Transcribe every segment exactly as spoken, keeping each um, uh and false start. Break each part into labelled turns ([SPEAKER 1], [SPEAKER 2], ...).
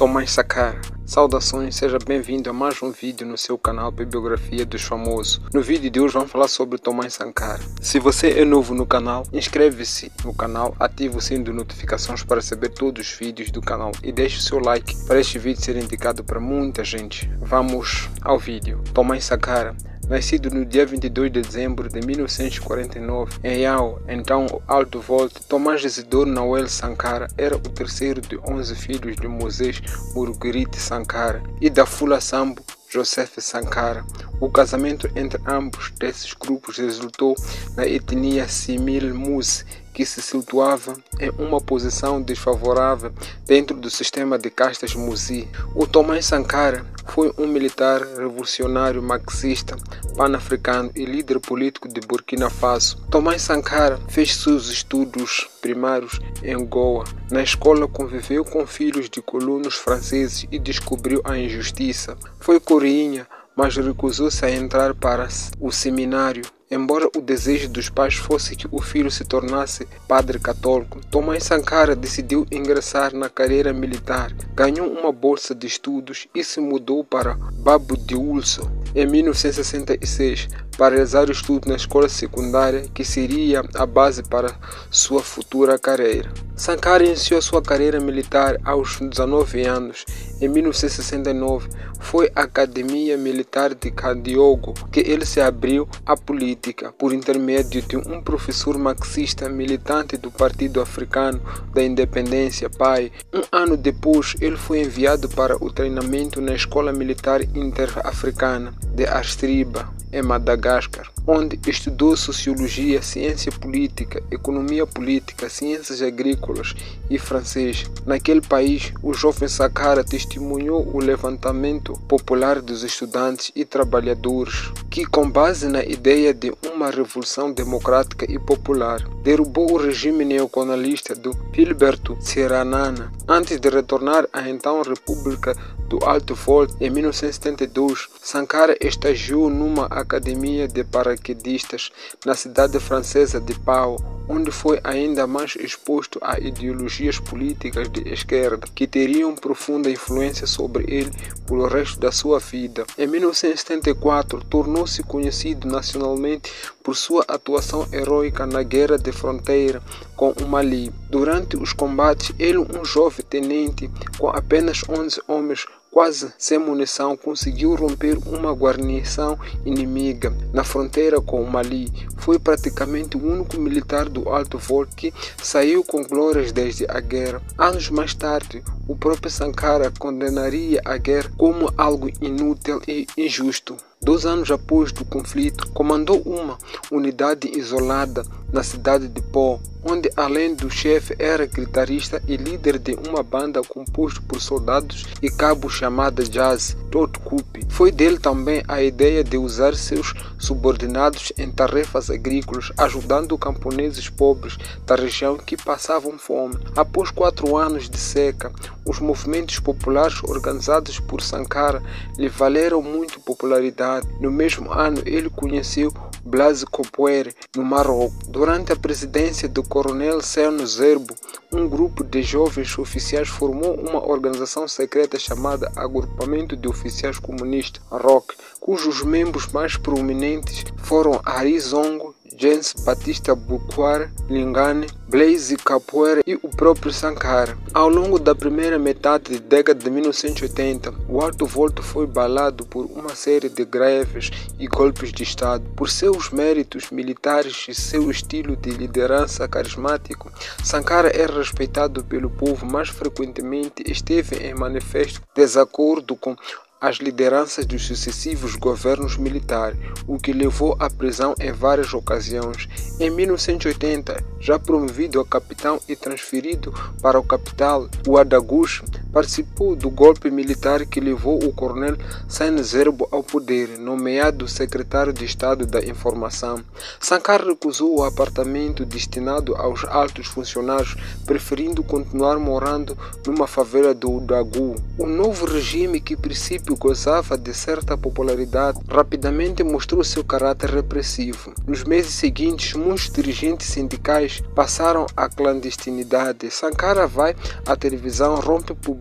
[SPEAKER 1] Tomás Sankara. Saudações, seja bem-vindo a mais um vídeo no seu canal Bibliografia dos Famosos. No vídeo de hoje vamos falar sobre Tomás Sankara. Se você é novo no canal, inscreve-se no canal, ative o sino de notificações para receber todos os vídeos do canal e deixe o seu like para este vídeo ser indicado para muita gente. Vamos ao vídeo. Tomás Sankara. Nascido no dia vinte e dois de dezembro de mil novecentos e quarenta e nove em Yao, então Alto Volta, Tomás Isidoro Noel Sankara era o terceiro de onze filhos de Moisés Murugirite Sankara e da Fula Sambo Joseph Sankara. O casamento entre ambos desses grupos resultou na etnia Simil Muse, que se situava em uma posição desfavorável dentro do sistema de castas Musi. O Tomás Sankara foi um militar revolucionário marxista, pan-africano e líder político de Burkina Faso. Tomás Sankara fez seus estudos primários em Goa. Na escola conviveu com filhos de colonos franceses e descobriu a injustiça. Foi corinha, mas recusou-se a entrar para o seminário. Embora o desejo dos pais fosse que o filho se tornasse padre católico, Tomás Sankara decidiu ingressar na carreira militar. Ganhou uma bolsa de estudos e se mudou para Babo Dioulasso em mil novecentos e sessenta e seis para realizar estudos na escola secundária, que seria a base para sua futura carreira. Sankara iniciou sua carreira militar aos dezenove anos. Em mil novecentos e sessenta e nove, foi à Academia Militar de Kadiogo que ele se abriu à política por intermédio de um professor marxista militante do Partido Africano da Independência, P A I. Um ano depois, ele foi enviado para o treinamento na Escola Militar Inter-Africana de Astriba, em Madagascar, onde estudou Sociologia, Ciência Política, Economia Política, Ciências Agrícolas e Francês. Naquele país, o jovem Sankara testemunhou o levantamento popular dos estudantes e trabalhadores, que, com base na ideia de uma revolução democrática e popular, derrubou o regime neocolonialista do Philberto Tsiranana. Antes de retornar à então República do Alto Volta em mil novecentos e setenta e dois, Sankara estagiou numa academia de paraquedistas na cidade francesa de Pau, onde foi ainda mais exposto a ideologias políticas de esquerda que teriam profunda influência sobre ele pelo resto da sua vida. Em mil novecentos e setenta e quatro, tornou-se conhecido nacionalmente por sua atuação heróica na guerra de fronteira com o Mali. Durante os combates, ele, um jovem tenente com apenas onze homens, quase sem munição, conseguiu romper uma guarnição inimiga na fronteira com o Mali. Foi praticamente o único militar do Alto Volta que saiu com glórias desde a guerra. Anos mais tarde, o próprio Sankara condenaria a guerra como algo inútil e injusto. Dois anos após do conflito, comandou uma unidade isolada na cidade de Pó, onde além do chefe era guitarrista e líder de uma banda composta por soldados e cabos chamada Jazz Tot Kupi. Foi dele também a ideia de usar seus subordinados em tarefas agrícolas, ajudando camponeses pobres da região que passavam fome. Após quatro anos de seca, os movimentos populares organizados por Sankara lhe valeram muito popularidade. No mesmo ano, ele conheceu Blaise Compaoré no Marrocos. Durante a presidência do coronel Sénou Zerbo, um grupo de jovens oficiais formou uma organização secreta chamada Agrupamento de Oficiais Comunistas R O C, cujos membros mais prominentes foram Ari Zongo, Jens Batista Bukware Lingane, Blaise Compaoré e o próprio Sankara. Ao longo da primeira metade da década de mil novecentos e oitenta, o Alto Volta foi abalado por uma série de greves e golpes de Estado. Por seus méritos militares e seu estilo de liderança carismático, Sankara era respeitado pelo povo, mas frequentemente esteve em manifesto desacordo com as lideranças dos sucessivos governos militares, o que levou à prisão em várias ocasiões. Em mil novecentos e oitenta, já promovido a capitão e transferido para o capital Ouagadougou, participou do golpe militar que levou o coronel Sénou Zerbo ao poder, nomeado secretário de Estado da Informação. Sankara recusou o apartamento destinado aos altos funcionários, preferindo continuar morando numa favela do Ouagadougou. O novo regime, que a princípio gozava de certa popularidade, rapidamente mostrou seu caráter repressivo. Nos meses seguintes, muitos dirigentes sindicais passaram à clandestinidade. Sankara vai à televisão, rompe publicidade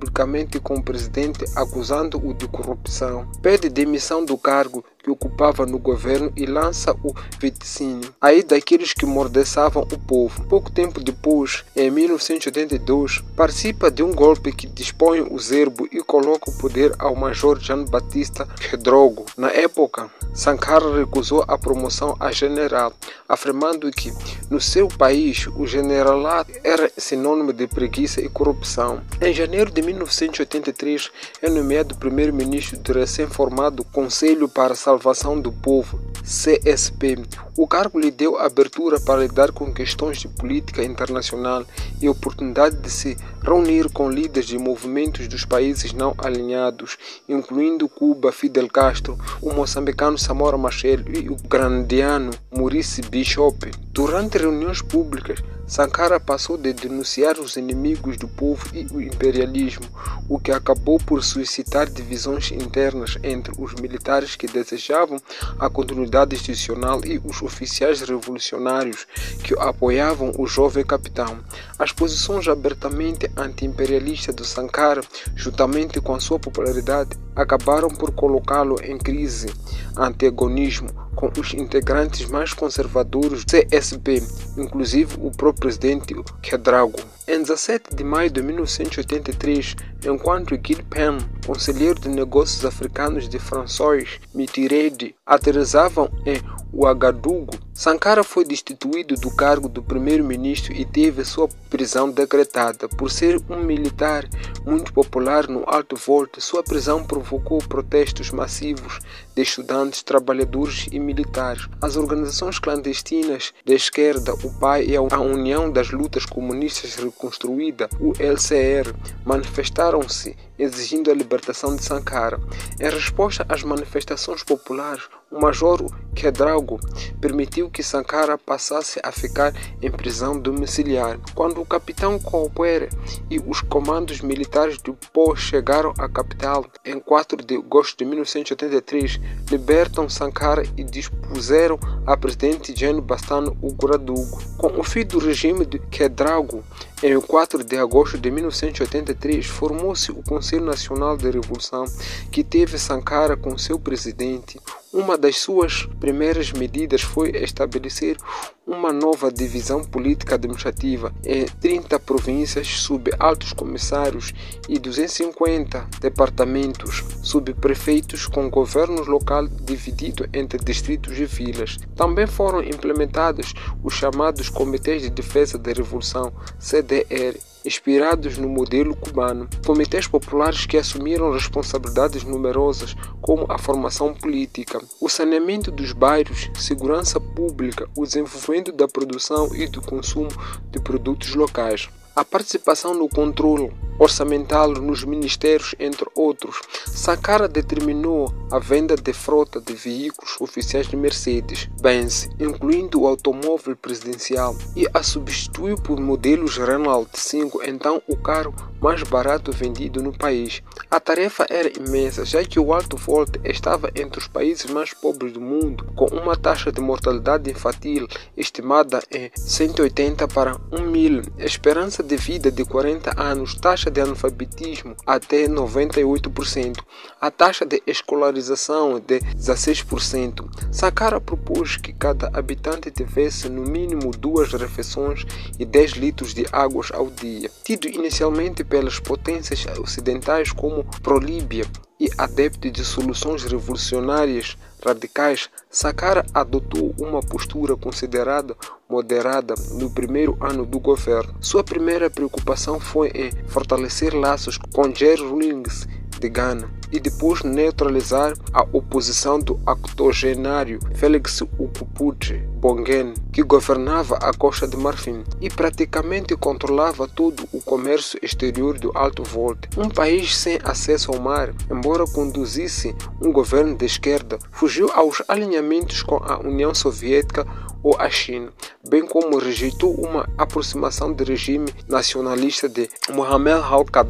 [SPEAKER 1] publicamente com o presidente acusando-o de corrupção. Pede demissão do cargo que ocupava no governo e lança o vaticínio aí daqueles que mordaçavam o povo. Pouco tempo depois, em mil novecentos e oitenta e dois, participa de um golpe que dispõe o Zerbo e coloca o poder ao Major Jean-Baptiste Khedrogo. Na época, Sankara recusou a promoção a general, afirmando que no seu país o generalato era sinônimo de preguiça e corrupção. Em janeiro de mil novecentos e oitenta e três, é nomeado primeiro-ministro do recém-formado Conselho para a Salvação do Povo, C S P. O cargo lhe deu abertura para lidar com questões de política internacional e oportunidade de se reunir com líderes de movimentos dos países não alinhados, incluindo Cuba, Fidel Castro, o moçambicano Samora Machel e o granadiano Maurice Bishop. Durante reuniões públicas, Sankara passou de denunciar os inimigos do povo e o imperialismo, o que acabou por suscitar divisões internas entre os militares que desejavam a continuidade institucional e os oficiais revolucionários que apoiavam o jovem capitão. As posições abertamente anti-imperialistas do Sankara, juntamente com a sua popularidade, acabaram por colocá-lo em crise, antagonismo com os integrantes mais conservadores do C S P, inclusive o próprio presidente Khedrogo. Em dezessete de maio de mil novecentos e oitenta e três, enquanto Gil Penn, conselheiro de negócios africanos de François Mitterrand, aterrissavam em Ouagadougou, Sankara foi destituído do cargo do primeiro-ministro e teve sua prisão decretada. Por ser um militar muito popular no Alto Volta, sua prisão provocou protestos massivos de estudantes, trabalhadores e militares. As organizações clandestinas de esquerda, o P A I e a União das Lutas Comunistas Reconstruída, o L C R, manifestaram-se exigindo a libertação de Sankara. Em resposta às manifestações populares, o Major Khedrogo permitiu que Sankara passasse a ficar em prisão domiciliar. Quando o capitão Kouaboura e os comandos militares do P O chegaram à capital em quatro de agosto de mil novecentos e oitenta e três, libertam Sankara e dispuseram a presidente Jean Baptiste Ouagadougou. Com o fim do regime de Khedrogo, em quatro de agosto de mil novecentos e oitenta e três, formou-se o Conselho Nacional de Revolução, que teve Sankara como seu presidente. Uma das suas primeiras medidas foi estabelecer uma nova divisão política administrativa em trinta províncias sob altos comissários e duzentos e cinquenta departamentos sob prefeitos, com governo local dividido entre distritos e vilas. Também foram implementados os chamados Comitês de Defesa da Revolução, C D R, inspirados no modelo cubano, comitês populares que assumiram responsabilidades numerosas como a formação política, o saneamento dos bairros, segurança pública, o desenvolvimento da produção e do consumo de produtos locais, a participação no controle orçamental nos ministérios, entre outros. Sankara determinou a venda de frota de veículos oficiais de Mercedes-Benz, incluindo o automóvel presidencial, e a substituiu por modelos Renault cinco, então o carro mais barato vendido no país. A tarefa era imensa, já que o Alto Volta estava entre os países mais pobres do mundo, com uma taxa de mortalidade infantil estimada em cento e oitenta para um mil, esperança de vida de quarenta anos, taxa de analfabetismo até noventa e oito por cento, a taxa de escolarização de dezesseis por cento. Sankara propôs que cada habitante tivesse no mínimo duas refeições e dez litros de água ao dia. Tido inicialmente pelas potências ocidentais como pró-Líbia e adepto de soluções revolucionárias radicais, Sankara adotou uma postura considerada moderada no primeiro ano do governo. Sua primeira preocupação foi em fortalecer laços com Jerry Rawlings de Ghana e depois neutralizar a oposição do octogenário Félix Houphouët-Boigny, que governava a Costa de Marfim e praticamente controlava todo o comércio exterior do Alto Volta. Um país sem acesso ao mar, embora conduzisse um governo de esquerda, fugiu aos alinhamentos com a União Soviética ou a China, bem como rejeitou uma aproximação do regime nacionalista de Mohamed al-Gaddafi.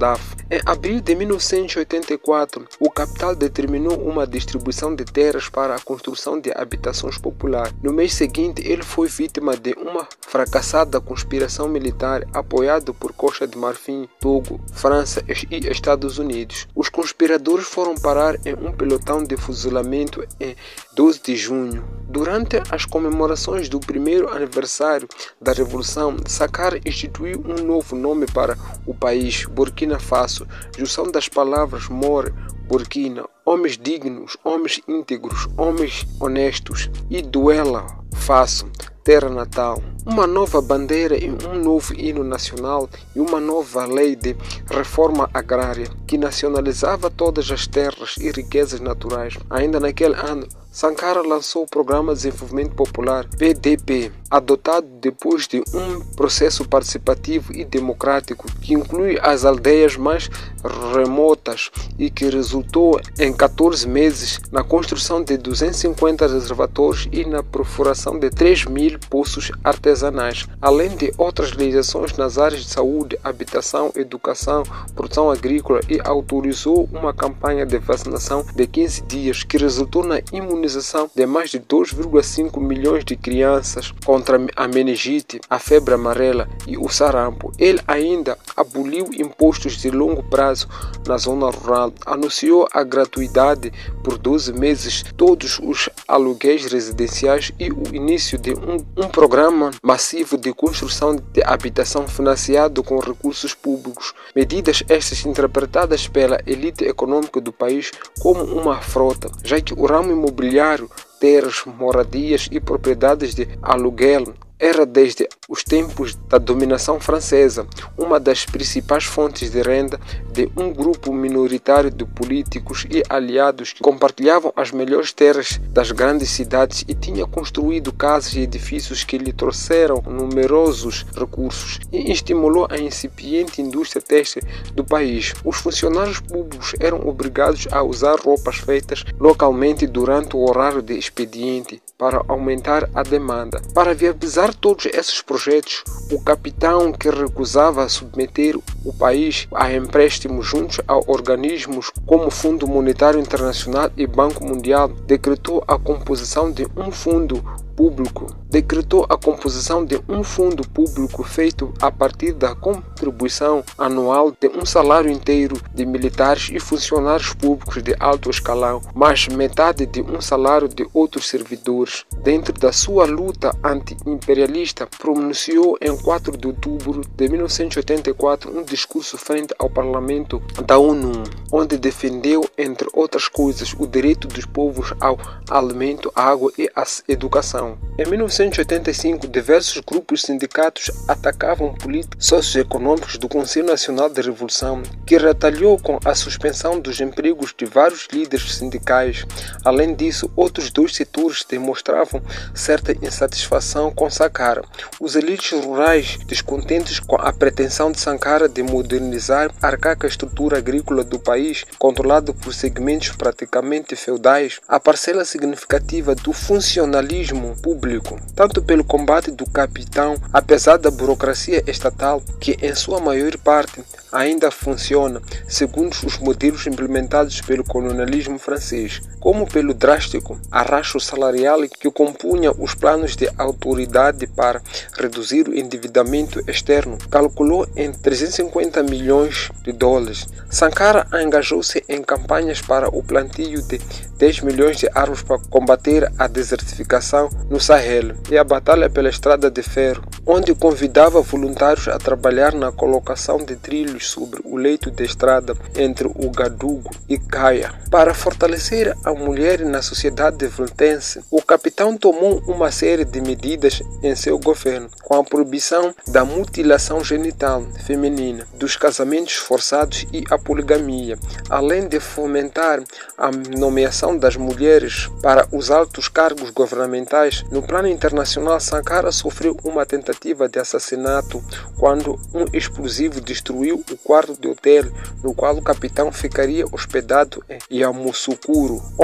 [SPEAKER 1] Em abril de mil novecentos e oitenta e quatro, o capital determinou uma distribuição de terras para a construção de habitações populares. No mês seguinte, ele foi vítima de uma fracassada conspiração militar apoiada por Costa de Marfim, Togo, França e Estados Unidos. Os conspiradores foram parar em um pelotão de fuzilamento em doze de junho. Durante as comemorações do primeiro aniversário da Revolução, Sankara instituiu um novo nome para o país, Burkina Faso, junção das palavras More, Burkina, homens dignos, homens íntegros, homens honestos, e Duela, Faso, terra natal. Uma nova bandeira e um novo hino nacional e uma nova lei de reforma agrária que nacionalizava todas as terras e riquezas naturais. Ainda naquele ano, Sankara lançou o Programa de Desenvolvimento Popular, P D P, adotado depois de um processo participativo e democrático que inclui as aldeias mais remotas e que resultou em quatorze meses na construção de duzentos e cinquenta reservatórios e na perfuração de três mil poços artesanais, além de outras legislações nas áreas de saúde, habitação, educação, produção agrícola, e autorizou uma campanha de vacinação de quinze dias que resultou na imunização de mais de dois vírgula cinco milhões de crianças contra a meningite, a febre amarela e o sarampo. Ele ainda aboliu impostos de longo prazo na zona rural, anunciou a gratuidade por doze meses todos os aluguéis residenciais e o início de um, um programa massivo de construção de habitação financiado com recursos públicos. Medidas estas interpretadas pela elite econômica do país como uma afronta, já que o ramo imobiliário, terras, moradias e propriedades de aluguel era desde os tempos da dominação francesa uma das principais fontes de renda de um grupo minoritário de políticos e aliados que compartilhavam as melhores terras das grandes cidades e tinha construído casas e edifícios que lhe trouxeram numerosos recursos e estimulou a incipiente indústria têxtil do país. Os funcionários públicos eram obrigados a usar roupas feitas localmente durante o horário de expediente para aumentar a demanda. Para viabilizar todos esses projetos, o capitão, que recusava submeter o país a empréstimos juntos a organismos como o Fundo Monetário Internacional e Banco Mundial, decretou a composição de um fundo público, decretou a composição de um fundo público feito a partir da contribuição anual de um salário inteiro de militares e funcionários públicos de alto escalão, mais metade de um salário de outros servidores. Dentro da sua luta anti-imperialista, pronunciou em quatro de outubro de mil novecentos e oitenta e quatro um discurso frente ao Parlamento da ONU, onde defendeu, entre outras coisas, o direito dos povos ao alimento, água e à educação. Em mil novecentos e oitenta e cinco, diversos grupos sindicatos atacavam políticos socioeconômicos do Conselho Nacional de Revolução, que retalhou com a suspensão dos empregos de vários líderes sindicais. Além disso, outros dois setores demonstravam certa insatisfação com Sankara. Os elites rurais, descontentes com a pretensão de Sankara de modernizar a arcaica estrutura agrícola do país, controlado por segmentos praticamente feudais, a parcela significativa do funcionalismo público, tanto pelo combate do capitão, apesar da burocracia estatal, que em sua maior parte ainda funciona segundo os modelos implementados pelo colonialismo francês, como pelo drástico arrasto salarial que compunha os planos de autoridade para reduzir o endividamento externo, calculou em trezentos e cinquenta milhões de dólares. Sankara engajou-se em campanhas para o plantio de dez milhões de árvores para combater a desertificação no Sahel e a batalha pela estrada de ferro, onde convidava voluntários a trabalhar na colocação de trilhos sobre o leito de estrada entre o Gadugo e Gaia. Para fortalecer a mulher na sociedade veltense, o capitão tomou uma série de medidas em seu governo, com a proibição da mutilação genital feminina, dos casamentos forçados e a poligamia, além de fomentar a nomeação das mulheres para os altos cargos governamentais. No plano internacional, Sankara sofreu uma tentativa de assassinato quando um explosivo destruiu o quarto de hotel no qual o capitão ficaria hospedado em Yamoussoukro, onde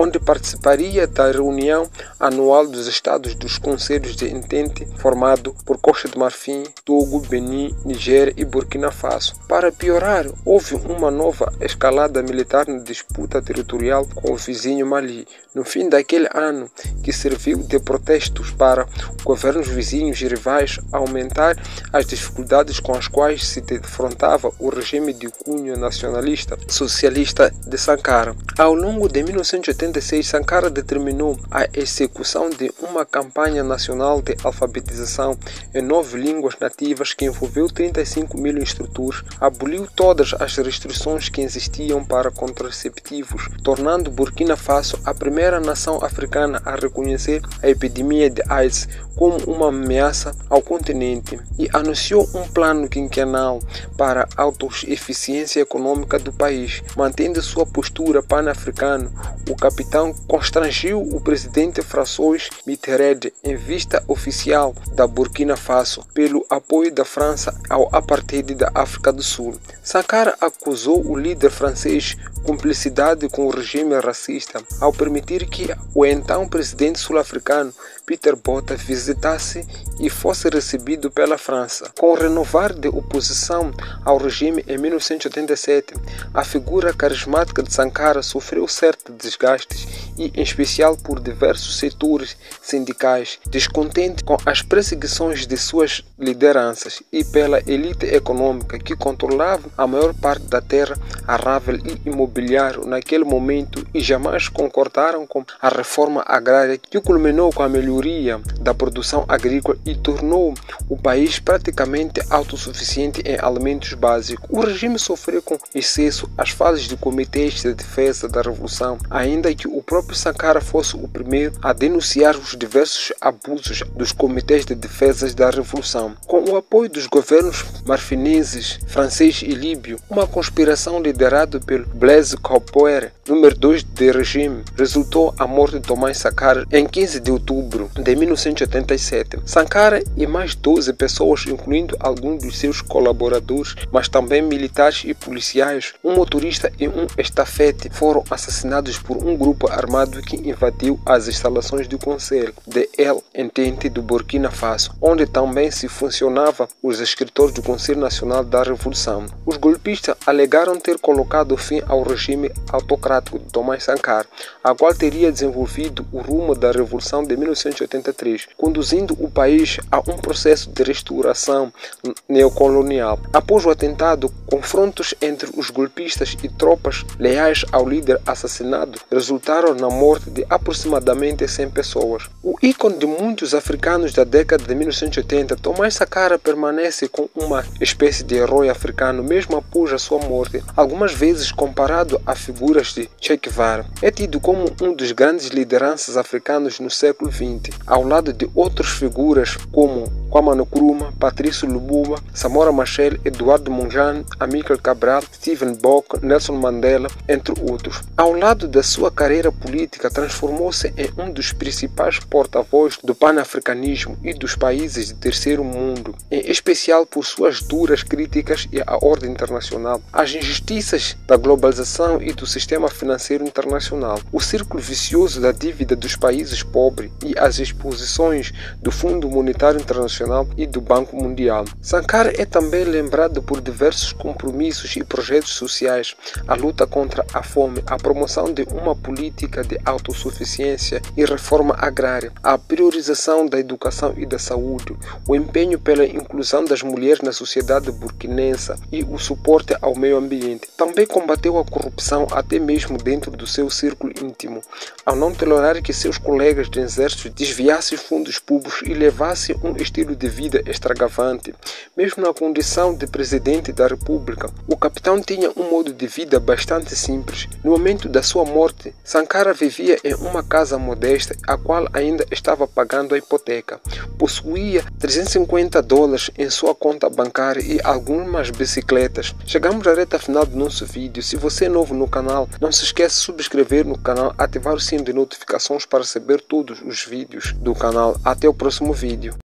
[SPEAKER 1] onde participaria da reunião anual dos Estados dos Conselhos de Entente, formado por Costa de Marfim, Togo, Benin, Nigéria e Burkina Faso. Para piorar, houve uma nova escalada militar na disputa territorial com o vizinho Mali, no fim daquele ano, que serviu de protestos para governos vizinhos e rivais aumentar as dificuldades com as quais se defrontava o regime de cunho nacionalista socialista de Sankara. Ao longo de mil novecentos e oitenta e seis, Sankara determinou a execução de uma campanha nacional de alfabetização em nove línguas nativas que envolveu trinta e cinco mil instrutores, aboliu todas as restrições que existiam para contraceptivos, tornando Burkina Faso a primeira nação africana a reconhecer a epidemia de AIDS como uma ameaça ao continente, e anunciou um plano quinquenal para a autossuficiência econômica do país. Mantendo sua postura pan-africana, o capitão constrangiu o presidente François Mitterrand em vista oficial da Burkina Faso pelo apoio da França ao apartheid da África do Sul. Sankara acusou o líder francês cumplicidade com o regime racista ao permitir que o então presidente sul-africano Peter Botha visitasse e fosse recebido pela França. Com o renovar de oposição ao regime em mil novecentos e oitenta e sete, a figura carismática de Sankara sofreu certos desgastes e, em especial, por diversos setores sindicais, descontente com as perseguições de suas lideranças e pela elite econômica que controlava a maior parte da terra arável e imobiliário naquele momento, e jamais concordaram com a reforma agrária que culminou com a melhoria da produção agrícola e tornou o país praticamente autossuficiente em alimentos básicos. O regime sofreu com excesso as fases de comitês de defesa da revolução, ainda que o próprio Sankara fosse o primeiro a denunciar os diversos abusos dos comitês de defesa da revolução. Com o apoio dos governos marfineses, francês e líbio, uma conspiração liderada pelo Blaise Compaoré, número dois do regime, resultou a morte de Thomas Sankara em quinze de outubro de mil novecentos e oitenta e sete. Sankara e mais doze pessoas, incluindo alguns dos seus colaboradores, mas também militares e policiais, um motorista e um estafete, foram assassinados por um grupo armado que invadiu as instalações do Conselho de El Entente do Burkina Faso, onde também se funcionava os escritores do Conselho Nacional da Revolução. Os golpistas alegaram ter colocado fim ao regime autocrático de Thomas Sankara, a qual teria desenvolvido o rumo da Revolução de mil novecentos e oitenta e três, conduzindo o país a um processo de restauração neocolonial. Após o atentado, confrontos entre os golpistas e tropas leais ao líder assassinado resultaram na morte de aproximadamente cem pessoas. O ícone de muitos africanos da década de mil novecentos e oitenta, Thomas Sankara permanece como uma espécie de herói africano mesmo após a sua morte, algumas vezes comparado a figuras de Che Guevara. É tido como um dos grandes lideranças africanos no século vinte, ao lado de outras figuras como Kwame Nkrumah, Patrice Lumumba, Samora Machel, Eduardo Mondlane, Amílcar Cabral, Stephen Biko, Nelson Mandela, entre outros. Ao lado da sua carreira política, transformou-se em um dos principais porta-voz do panafricanismo e dos países de terceiro mundo, em especial por suas duras críticas à ordem internacional, às injustiças da globalização e do sistema financeiro internacional, o círculo vicioso da dívida dos países pobres e as exposições do Fundo Monetário Internacional e do Banco Mundial. Sankara é também lembrado por diversos compromissos e projetos sociais, a luta contra a fome, a promoção de uma política de autossuficiência e reforma agrária, a priorização da educação e da saúde, o empenho pela inclusão das mulheres na sociedade burkinense e o suporte ao meio ambiente. Também combateu a corrupção até mesmo dentro do seu círculo íntimo, ao não tolerar que seus colegas de exército desviassem fundos públicos e levassem um estilo de vida extravagante. Mesmo na condição de presidente da República, o capitão tinha um modo de vida bastante simples. No momento da sua morte, Sankara vivia em uma casa modesta, a qual ainda estava pagando a hipoteca. Possuía trezentos e cinquenta dólares em sua conta bancária e algumas bicicletas. Chegamos à reta final do nosso vídeo. Se você é novo no canal, não se esqueça de subscrever no canal, ativar o sino de notificações para receber todos os vídeos do canal. Até o próximo vídeo.